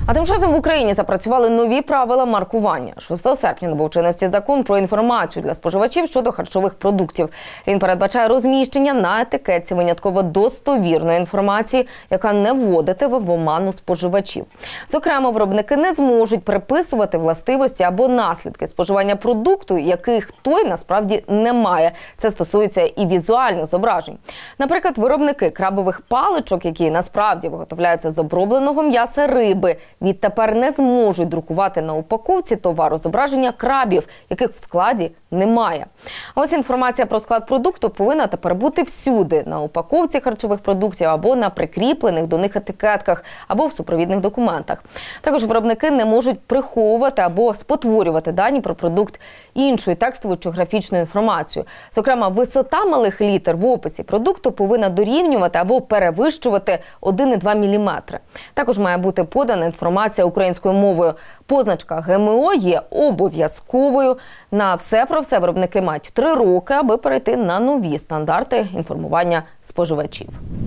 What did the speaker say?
А тим часом в Україні запрацювали нові правила маркування. 6 серпня набув чинності закон про інформацію для споживачів щодо харчових продуктів. Він передбачає розміщення на етикетці винятково достовірної інформації, яка не вводитиме в оману споживачів. Зокрема, виробники не зможуть приписувати властивості або наслідки споживання продукту, яких той насправді немає. Це стосується і візуальних зображень. Наприклад, виробники крабових паличок, які насправді виготовляються з обробленого м'яса риби, відтепер не зможуть друкувати на упаковці товару зображення крабів, яких в складі немає. Ось інформація про склад продукту повинна тепер бути всюди – на упаковці харчових продуктів або на прикріплених до них етикетках, або в супровідних документах. Також виробники не можуть приховувати або спотворювати дані про продукт іншою текстовою чи графічною інформацією. Зокрема, висота малих літер в описі продукту повинна дорівнювати або перевищувати 1,2 мм. Також має бути подана інформація українською мовою. Позначка ГМО є обов'язковою. На все про все виробники мають 3 роки, аби перейти на нові стандарти інформування споживачів.